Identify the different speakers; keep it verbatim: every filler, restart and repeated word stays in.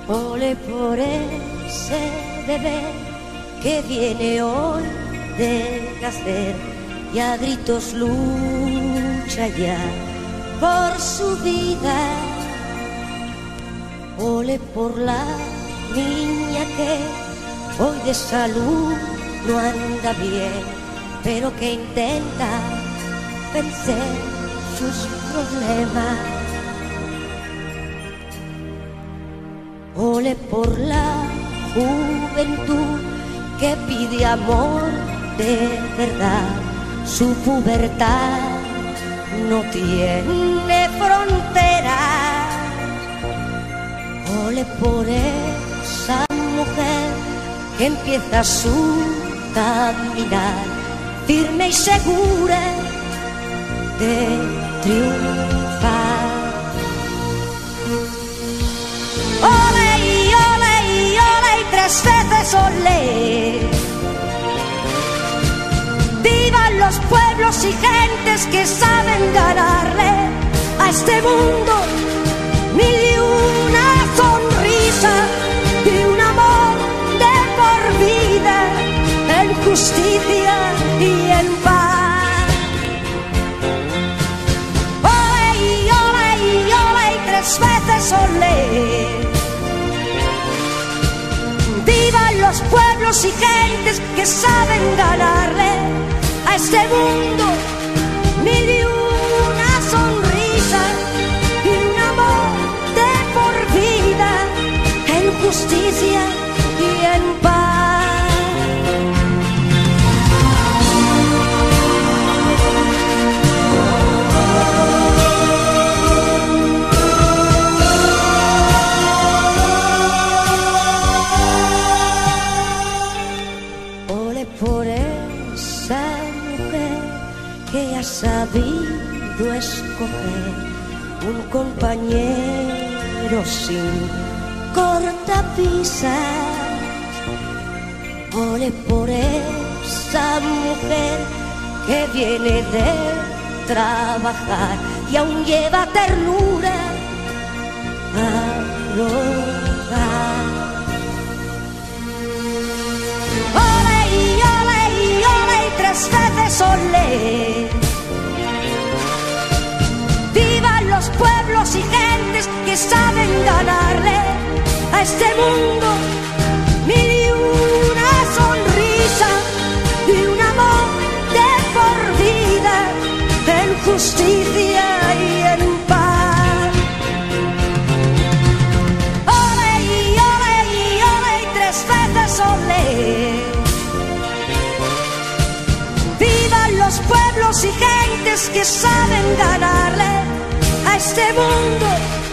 Speaker 1: Ole por ese bebé que viene hoy del nacer y a gritos lucha ya por su vida. Ole por la niña que hoy de salud no anda bien, pero que intenta vencer sus problemas. Ole por la juventud que pide amor de verdad. Su pubertad no tiene fronteras. Ole por esa mujer que empieza su caminar firme y segura de triunfar. Ole y ole y ole y tres veces ole. Vivan los pueblos y gentes que saben ganarle a este mundo mil y una sonrisa y un amor de por vida, en justicia y en paz. Ole y ole y ole y tres veces ole. Vivan los pueblos y gentes que saben ganarle a este mundo mil y una sonrisa y un amor de por vida, en justicia y en paz. Ole por esa mujer que ha sabido escoger un compañero sin cortapisas. Ole por esa mujer que viene de trabajar y aún lleva ternura al hogar. Ole y ole y ole y tres veces ole. Vivan los pueblos y gentes que saben ganarle a este mundo mil y una sonrisa y un amor de por vida, en justicia y en paz. Ole y ole y ole y tres veces ole. Vivan los pueblos y gentes que saben ganarle a este mundo